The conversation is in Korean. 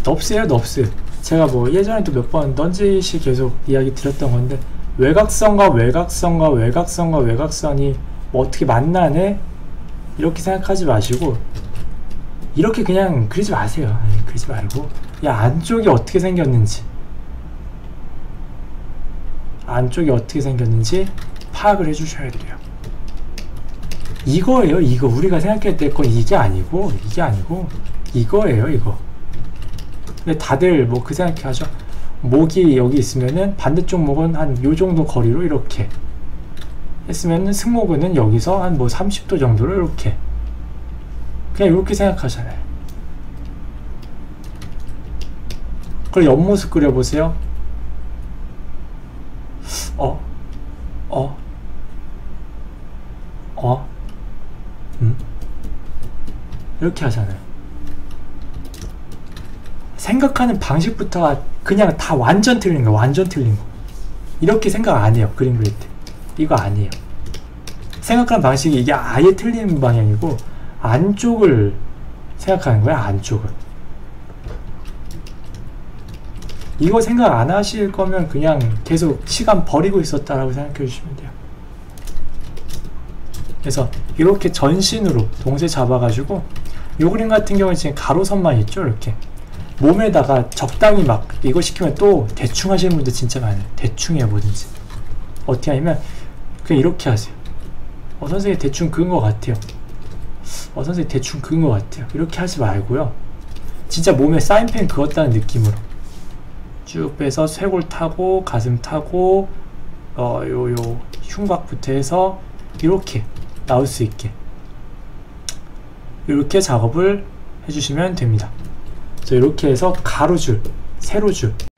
넙스예요, 넙스. 제가 뭐 예전에도 몇 번 넌지시 계속 이야기 드렸던 건데, 외곽선과 외곽선과 외곽선과 외곽선이 뭐 어떻게 만나네? 이렇게 생각하지 마시고, 이렇게 그냥 그리지 마세요. 그리지 말고, 야, 안쪽이 어떻게 생겼는지, 안쪽이 어떻게 생겼는지 파악을 해주셔야 돼요. 이거예요, 이거. 우리가 생각할 때 건 이게 아니고, 이거예요, 이거. 근데 다들 뭐 그 생각하죠. 목이 여기 있으면은 반대쪽 목은 한 요 정도 거리로 이렇게 했으면은 승모근은 여기서 한 뭐 30도 정도로 이렇게, 그냥 이렇게 생각하잖아요. 그리고 옆모습 그려보세요. 이렇게 하잖아요. 생각하는 방식부터가 그냥 다 완전 틀린 거, 완전 틀린 거. 이렇게 생각 안 해요, 그림 그릴 때. 이거 아니에요. 생각하는 방식이 이게 아예 틀린 방향이고, 안쪽을 생각하는 거야, 안쪽을. 이거 생각 안 하실 거면 그냥 계속 시간 버리고 있었다라고 생각해 주시면 돼요. 그래서 이렇게 전신으로 동시에 잡아가지고, 요 그림 같은 경우는 지금 가로선만 있죠, 이렇게. 몸에다가 적당히 막 이거 시키면 또 대충 하시는 분들 진짜 많아요. 대충 해요, 뭐든지. 어떻게 하냐면 그냥 이렇게 하세요. 선생님 대충 그은 것 같아요. 선생님 대충 그은 것 같아요. 이렇게 하지 말고요, 진짜 몸에 사인펜 그었다는 느낌으로 쭉 빼서 쇄골 타고 가슴 타고 요 흉곽부터 해서 이렇게 나올 수 있게 이렇게 작업을 해주시면 됩니다. 이렇게 해서 가로줄, 세로줄